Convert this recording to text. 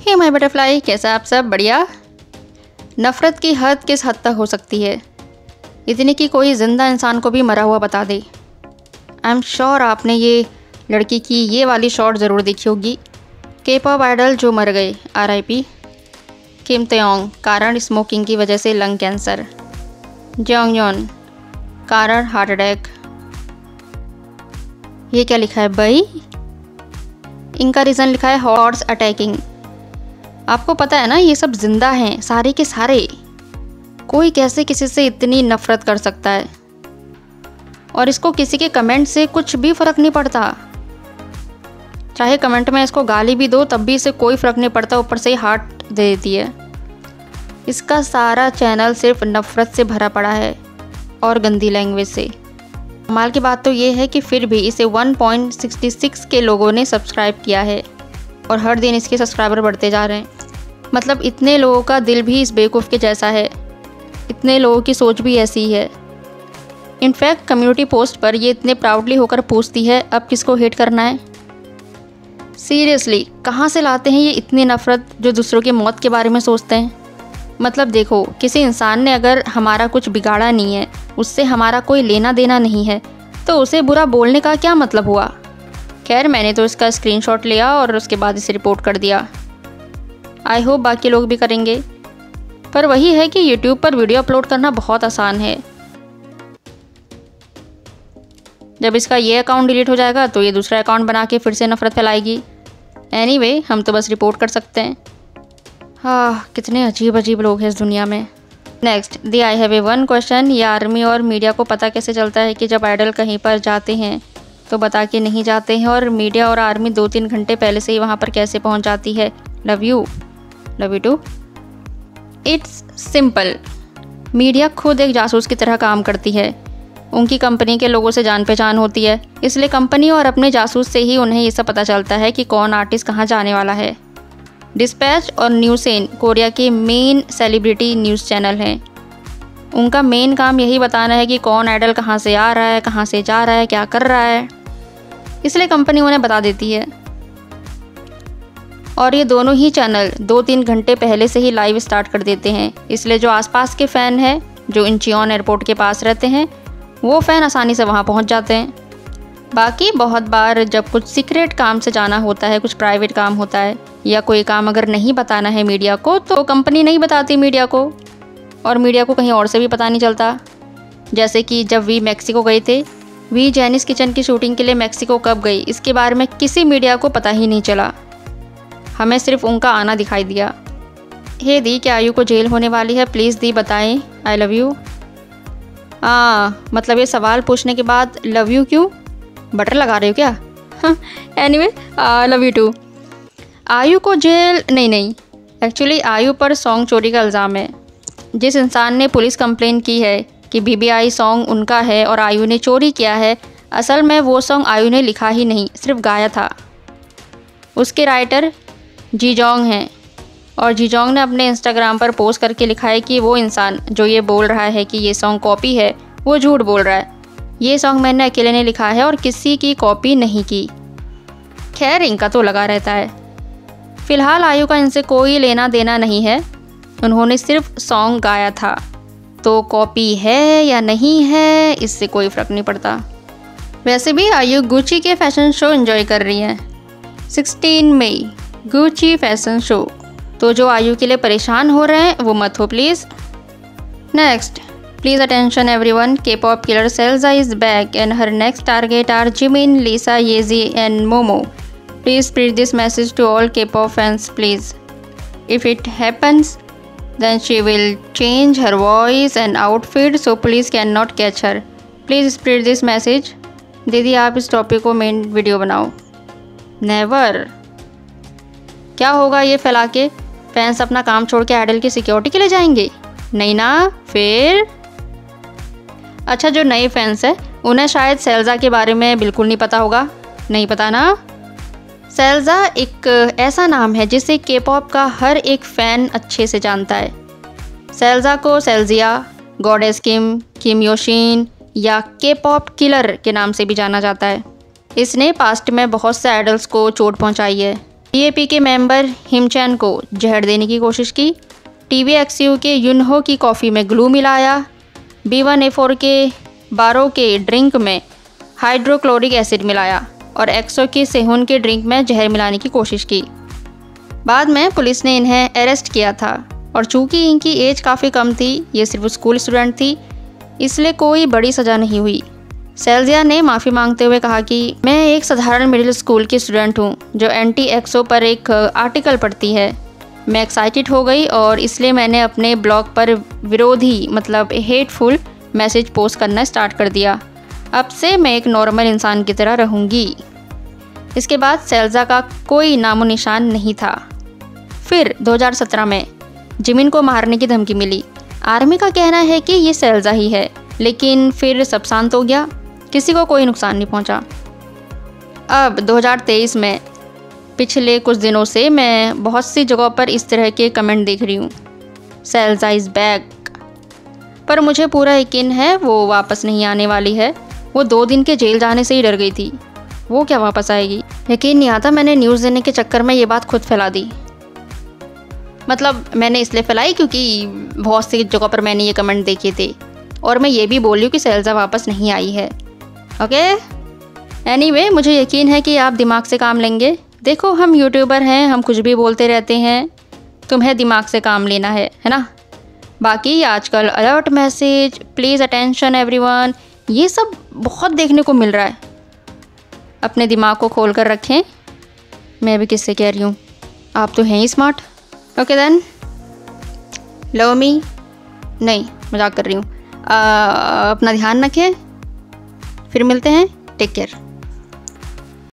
Hey my butterfly, कैसा आप सब? बढ़िया। नफ़रत की हद किस हद तक हो सकती है? इतनी कि कोई ज़िंदा इंसान को भी मरा हुआ बता दे। आई एम श्योर आपने ये लड़की की ये वाली शॉट ज़रूर देखी होगी। के-पॉप आइडल जो मर गए, RIP। किम तयोंग, कारण स्मोकिंग की वजह से लंग कैंसर। जेओंगयोन, कारण हार्ट अटैक। ये क्या लिखा है भाई? इनका रीज़न लिखा है हॉर्स अटैकिंग। आपको पता है ना, ये सब जिंदा हैं सारे के सारे। कोई कैसे किसी से इतनी नफ़रत कर सकता है? और इसको किसी के कमेंट से कुछ भी फ़र्क नहीं पड़ता। चाहे कमेंट में इसको गाली भी दो तब भी इसे कोई फ़र्क नहीं पड़ता, ऊपर से ही हार्ट दे देती है। इसका सारा चैनल सिर्फ नफ़रत से भरा पड़ा है और गंदी लैंग्वेज से। कमाल की बात तो ये है कि फिर भी इसे 1.66 के लोगों ने सब्सक्राइब किया है और हर दिन इसके सब्सक्राइबर बढ़ते जा रहे हैं। मतलब इतने लोगों का दिल भी इस बेवकूफ़ के जैसा है, इतने लोगों की सोच भी ऐसी ही है। इनफैक्ट कम्युनिटी पोस्ट पर ये इतने प्राउडली होकर पूछती है, अब किसको हेट करना है? सीरियसली, कहाँ से लाते हैं ये इतनी नफ़रत जो दूसरों की मौत के बारे में सोचते हैं? मतलब देखो, किसी इंसान ने अगर हमारा कुछ बिगाड़ा नहीं है, उससे हमारा कोई लेना देना नहीं है, तो उसे बुरा बोलने का क्या मतलब हुआ? खैर, मैंने तो इसका स्क्रीनशॉट लिया और उसके बाद इसे रिपोर्ट कर दिया। आई होप बाकी लोग भी करेंगे। पर वही है कि यूट्यूब पर वीडियो अपलोड करना बहुत आसान है। जब इसका ये अकाउंट डिलीट हो जाएगा तो ये दूसरा अकाउंट बना के फिर से नफ़रत फैलाएगी। एनीवे, हम तो बस रिपोर्ट कर सकते हैं। हाँ, कितने अजीब अजीब लोग हैं इस दुनिया में। नेक्स्ट, दी I have a one question. ये आर्मी और मीडिया को पता कैसे चलता है कि जब आइडल कहीं पर जाते हैं तो बता के नहीं जाते हैं, और मीडिया और आर्मी 2-3 घंटे पहले से ही वहाँ पर कैसे पहुँच जाती है? Love you too. It's simple. Media खुद एक जासूस की तरह काम करती है। उनकी कंपनी के लोगों से जान पहचान होती है, इसलिए कंपनी और अपने जासूस से ही उन्हें ये सब पता चलता है कि कौन आर्टिस्ट कहाँ जाने वाला है। डिस्पैच और न्यूसेन कोरिया के मेन सेलिब्रिटी न्यूज़ चैनल हैं। उनका मेन काम यही बताना है कि कौन आइडल कहाँ से आ रहा है, कहाँ से जा रहा है, क्या कर रहा है, इसलिए कंपनी उन्हें बता देती है। और ये दोनों ही चैनल 2-3 घंटे पहले से ही लाइव स्टार्ट कर देते हैं, इसलिए जो आसपास के फ़ैन हैं, जो इंचियोन एयरपोर्ट के पास रहते हैं, वो फ़ैन आसानी से वहाँ पहुँच जाते हैं। बाकी बहुत बार जब कुछ सीक्रेट काम से जाना होता है, कुछ प्राइवेट काम होता है, या कोई काम अगर नहीं बताना है मीडिया को, तो कंपनी नहीं बताती मीडिया को, और मीडिया को कहीं और से भी पता नहीं चलता। जैसे कि जब वी मैक्सिको गए थे, वी जैनिस किचन की शूटिंग के लिए मैक्सिको कब गई, इसके बारे में किसी मीडिया को पता ही नहीं चला। हमें सिर्फ उनका आना दिखाई दिया। हे दी, क्या आयु को जेल होने वाली है? प्लीज़ दी बताएं। I love you. मतलब ये सवाल पूछने के बाद लव यू क्यों? बटर लगा रहे हो क्या? Anyway, love you too. IU को जेल नहीं, एक्चुअली आयु पर सॉन्ग चोरी का इल्ज़ाम है। जिस इंसान ने पुलिस कंप्लेन की है कि BBI सॉन्ग उनका है और आयु ने चोरी किया है, असल में वो सॉन्ग आयु ने लिखा ही नहीं, सिर्फ गाया था। उसके राइटर जीजोंग हैं, और जीजोंग ने अपने इंस्टाग्राम पर पोस्ट करके लिखा है कि वो इंसान जो ये बोल रहा है कि ये सॉन्ग कॉपी है, वो झूठ बोल रहा है। ये सॉन्ग मैंने अकेले ने लिखा है और किसी की कॉपी नहीं की। खैर, इनका तो लगा रहता है। फ़िलहाल आयु का इनसे कोई लेना देना नहीं है, उन्होंने सिर्फ सॉन्ग गाया था, तो कॉपी है या नहीं है इससे कोई फ़र्क नहीं पड़ता। वैसे भी आयु गुची के फैशन शो एंजॉय कर रही हैं। 16 मई गुची फैशन शो। तो जो आयु के लिए परेशान हो रहे हैं वो मत हो please. Next, please attention everyone, K-pop killer सेल्जा is back and her next target are Jimin, Lisa, Yeezy and Momo. Please spread this message to all K-pop fans, please. If it happens, then she will change her voice and outfit, so please cannot catch her. Please spread this message. दीदी, आप इस topic को main video बनाओ। Never. क्या होगा ये फैला के? फैंस अपना काम छोड़ के आइडल की सिक्योरिटी के लिए जाएंगे? नहीं ना। फिर अच्छा, जो नए फैंस हैं उन्हें शायद सेल्जा के बारे में बिल्कुल नहीं पता होगा। नहीं पता ना? सेल्जा एक ऐसा नाम है जिसे K-pop का हर एक फ़ैन अच्छे से जानता है। सेल्जा को सेल्जिया, गॉडेस किम, किम योशिन या K-pop किलर के नाम से भी जाना जाता है। इसने पास्ट में बहुत से आइडल्स को चोट पहुंचाई है। PAP के मेंबर हिमचैन को जहर देने की कोशिश की। TVXU के युनहो की कॉफ़ी में ग्लू मिलाया। B1A4 के बारो के ड्रिंक में हाइड्रोक्लोरिक एसिड मिलाया और एक्सो के सेहुन के ड्रिंक में जहर मिलाने की कोशिश की। बाद में पुलिस ने इन्हें अरेस्ट किया था और चूँकि इनकी एज काफ़ी कम थी, ये सिर्फ स्कूल स्टूडेंट थी, इसलिए कोई बड़ी सज़ा नहीं हुई। सेल्जिया ने माफ़ी मांगते हुए कहा कि मैं एक साधारण मिडिल स्कूल की स्टूडेंट हूँ जो एंटी एक्सो पर एक आर्टिकल पढ़ती है। मैं एक्साइटेड हो गई और इसलिए मैंने अपने ब्लॉग पर विरोधी मतलब हेटफुल मैसेज पोस्ट करना स्टार्ट कर दिया। अब से मैं एक नॉर्मल इंसान की तरह रहूँगी। इसके बाद सेल्जा का कोई नामो निशान नहीं था। फिर 2017 में जिमिन को मारने की धमकी मिली। आर्मी का कहना है कि ये सेल्जा ही है, लेकिन फिर सब शांत हो गया, किसी को कोई नुकसान नहीं पहुंचा। अब 2023 में पिछले कुछ दिनों से मैं बहुत सी जगहों पर इस तरह के कमेंट देख रही हूँ, सेल्जा इज़ बैक। पर मुझे पूरा यकीन है वो वापस नहीं आने वाली है। वो 2 दिन के जेल जाने से ही डर गई थी, वो क्या वापस आएगी। यकीन नहीं आता मैंने न्यूज़ देने के चक्कर में ये बात खुद फैला दी। मतलब मैंने इसलिए फैलाई क्योंकि बहुत सी जगहों पर मैंने ये कमेंट देखे थे और मैं ये भी बोल रही हूँ कि सेल्जा वापस नहीं आई है। ओके, एनीवे, मुझे यकीन है कि आप दिमाग से काम लेंगे। देखो, हम यूट्यूबर हैं, हम कुछ भी बोलते रहते हैं, तुम्हें दिमाग से काम लेना है ना। बाकी आजकल alert message, please attention everyone, ये सब बहुत देखने को मिल रहा है। अपने दिमाग को खोल कर रखें। मैं भी किससे कह रही हूँ, आप तो हैं ही smart. Okay then, love me, नहीं मजाक कर रही हूँ। अपना ध्यान रखें, फिर मिलते हैं, टेक केयर।